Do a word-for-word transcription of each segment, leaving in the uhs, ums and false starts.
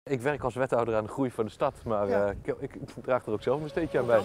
Ik werk als wethouder aan de groei van de stad, maar ja. uh, ik, ik draag er ook zelf een steentje aan bij.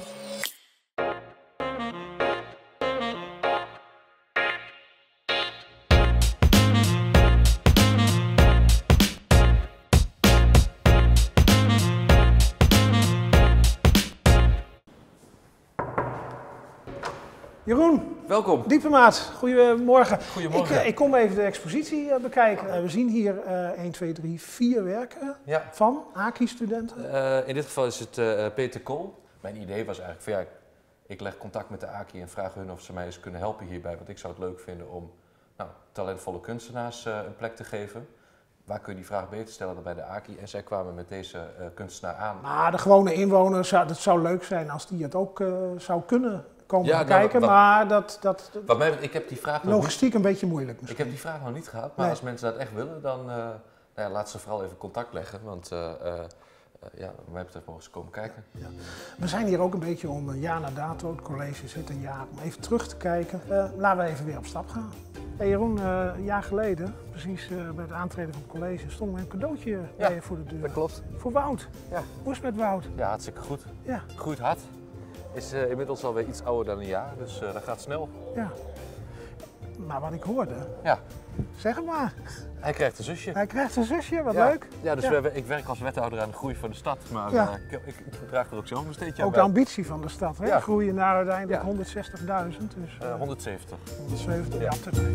Jeroen, welkom. Diplomaat, goedemorgen. Goedemorgen. Ik, ik kom even de expositie uh, bekijken. Uh, we zien hier uh, één, twee, drie, vier werken ja. van Aki-studenten. Uh, in dit geval is het uh, Peter Kool. Mijn idee was eigenlijk van ja, ik leg contact met de Aki en vraag hun of ze mij eens kunnen helpen hierbij. Want ik zou het leuk vinden om nou, talentvolle kunstenaars uh, een plek te geven. Waar kun je die vraag beter stellen dan bij de Aki? En zij kwamen met deze uh, kunstenaar aan. Maar de gewone inwoners, het zou leuk zijn als die het ook uh, zou kunnen komen ja, bekijken, nou, wat, maar dat, dat, dat wat mij, ik heb die vraag logistiek niet, een beetje moeilijk misschien. Ik heb die vraag nog niet gehad, maar nee. Als mensen dat echt willen, dan uh, nou ja, laat ze vooral even contact leggen. Want uh, uh, ja, wat mij betreft mogen ze komen kijken. Ja. We zijn hier ook een beetje om een jaar na dato, het college zit een jaar, om even terug te kijken. Uh, laten we even weer op stap gaan. Hey Jeroen, uh, een jaar geleden, precies uh, bij het aantreden van het college, stond er een cadeautje ja, bij je voor de deur. Dat klopt. Voor Wout. Ja. Hoe is het met Wout? Ja, hartstikke goed. Ja. Groeit hard. Is uh, inmiddels alweer iets ouder dan een jaar, dus uh, dat gaat snel. Ja. Maar wat ik hoorde, ja. zeg het maar. Hij krijgt een zusje. Hij krijgt een zusje, wat ja. leuk. Ja, dus ja. We, ik werk als wethouder aan de groei van de stad, maar ja. uh, ik, ik draag er ook zelf een steentje aan Ook bij. de ambitie van de stad, hè? Ja. Groeien naar uiteindelijk ja. honderdzestigduizend. Dus, uh, honderdzeventig. honderdzeventig, ja, ja. te ja.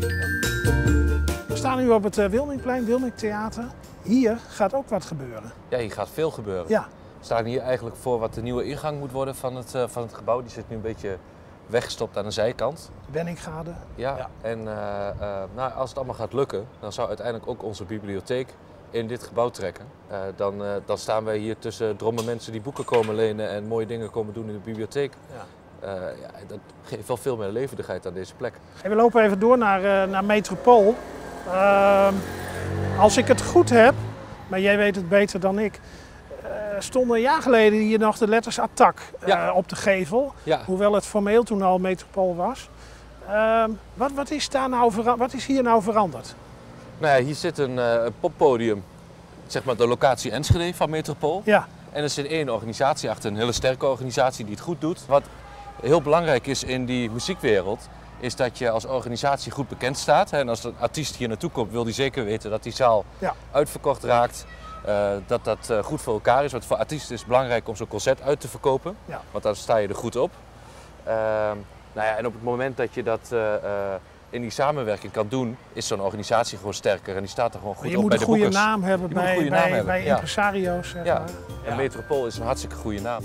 We staan nu op het uh, Wilmingplein, Wilming Theater. Hier gaat ook wat gebeuren. Ja, hier gaat veel gebeuren. Ja. We staan hier eigenlijk voor wat de nieuwe ingang moet worden van het, uh, van het gebouw. Die zit nu een beetje weggestopt aan de zijkant. Benningade. Ja, ja. en uh, uh, nou, als het allemaal gaat lukken, dan zou uiteindelijk ook onze bibliotheek in dit gebouw trekken. Uh, dan, uh, dan staan wij hier tussen dromme mensen die boeken komen lenen en mooie dingen komen doen in de bibliotheek. Ja. Uh, ja, dat geeft wel veel meer levendigheid aan deze plek. Hey, we lopen even door naar, uh, naar Metropool. Uh, als ik het goed heb, maar jij weet het beter dan ik, stonden een jaar geleden hier nog de letters Attac ja. uh, op de gevel. Ja. Hoewel het formeel toen al Metropool was. Uh, wat, wat, is daar nou wat is hier nou veranderd? Nou ja, hier zit een, uh, een poppodium, zeg maar de locatie Enschede van Metropool. Ja. En er zit één organisatie achter, een hele sterke organisatie die het goed doet. Wat heel belangrijk is in die muziekwereld, is dat je als organisatie goed bekend staat. En als een artiest hier naartoe komt, wil hij zeker weten dat die zaal ja. uitverkocht raakt. Uh, dat dat uh, goed voor elkaar is. Want voor artiesten is het belangrijk om zo'n concert uit te verkopen. Ja. Want dan sta je er goed op. Uh, nou ja, en op het moment dat je dat uh, uh, in die samenwerking kan doen, is zo'n organisatie gewoon sterker. En die staat er gewoon goed op bij de boekers. Je moet een goede naam hebben bij, bij, bij ja. impresario's. Zeg ja. maar. En ja. Metropool is een hartstikke goede naam.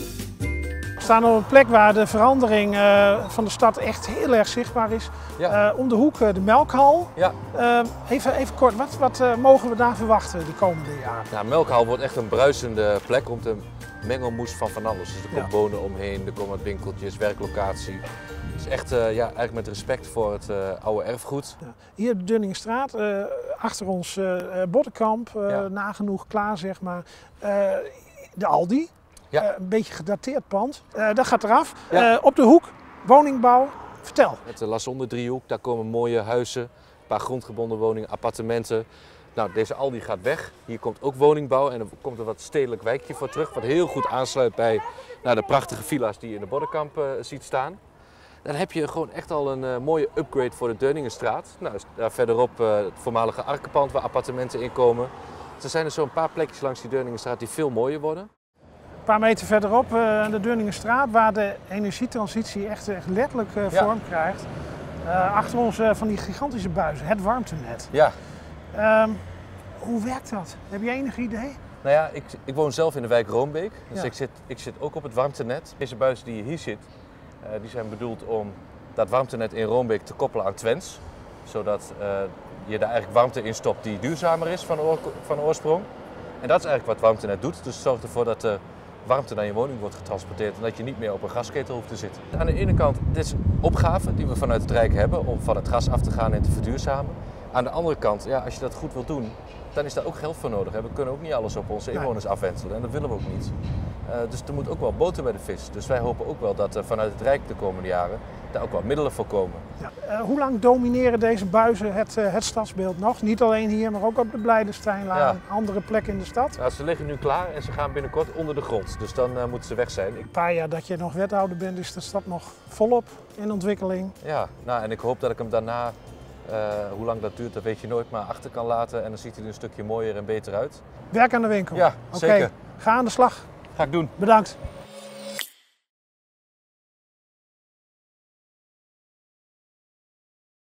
We staan op een plek waar de verandering uh, van de stad echt heel erg zichtbaar is. Ja. Uh, om de hoek uh, de Melkhal. Ja. Uh, even, even kort, wat, wat uh, mogen we daar verwachten de komende jaren? Nou, Melkhal wordt echt een bruisende plek, komt een mengelmoes van van alles. Dus er komen ja. wonen omheen, er komen winkeltjes, werklocatie. Het is echt uh, ja, eigenlijk met respect voor het uh, oude erfgoed. Ja. Hier de Dunningstraat, uh, achter ons uh, Boddenkamp, uh, ja. nagenoeg klaar zeg maar. Uh, de Aldi. Ja. Uh, een beetje gedateerd pand. Uh, dat gaat eraf. Ja. Uh, op de hoek, woningbouw. Vertel. Het de Lasonde driehoek, daar komen mooie huizen, een paar grondgebonden woningen, appartementen. Nou, deze Aldi gaat weg. Hier komt ook woningbouw en er komt een wat stedelijk wijkje voor terug. Wat heel goed aansluit bij nou, de prachtige villa's die je in de Boddenkamp uh, ziet staan. Dan heb je gewoon echt al een uh, mooie upgrade voor de Deuningenstraat. Nou, daar verderop uh, het voormalige Arkenpand waar appartementen in komen. Er zijn er zo'n paar plekjes langs die Deuningenstraat die veel mooier worden. Een paar meter verderop aan uh, de Deuningenstraat, waar de energietransitie echt, echt letterlijk uh, ja. vorm krijgt. Uh, achter ons uh, van die gigantische buizen, het warmtenet. Ja. Um, hoe werkt dat? Heb je enig idee? Nou ja, ik, ik woon zelf in de wijk Roombeek, dus ja. ik, zit, ik zit ook op het warmtenet. Deze buizen die je hier ziet, uh, die zijn bedoeld om dat warmtenet in Roombeek te koppelen aan Twents. Zodat uh, je daar eigenlijk warmte in stopt die duurzamer is van, oor, van oorsprong. En dat is eigenlijk wat warmtenet doet, dus het zorgt ervoor dat de warmte naar je woning wordt getransporteerd en dat je niet meer op een gasketel hoeft te zitten. Aan de ene kant, dit is een opgave die we vanuit het Rijk hebben om van het gas af te gaan en te verduurzamen. Aan de andere kant, ja, als je dat goed wilt doen, dan is daar ook geld voor nodig. We kunnen ook niet alles op onze inwoners afwenselen en dat willen we ook niet. Uh, dus er moet ook wel boter bij de vis. Dus wij hopen ook wel dat er vanuit het Rijk de komende jaren daar ook wel middelen voor komen. Ja. Uh, hoe lang domineren deze buizen het, uh, het stadsbeeld nog? Niet alleen hier, maar ook op de Blijdensteinlaan en ja. andere plekken in de stad? Ja, ze liggen nu klaar en ze gaan binnenkort onder de grond. Dus dan uh, moeten ze weg zijn. Ik... Een paar jaar dat je nog wethouder bent, is de stad nog volop in ontwikkeling. Ja, nou, en ik hoop dat ik hem daarna, uh, hoe lang dat duurt, dat weet je nooit, maar achter kan laten. En dan ziet hij er een stukje mooier en beter uit. Werk aan de winkel? Ja, zeker. Okay. Ga aan de slag. Ga ik doen. Bedankt.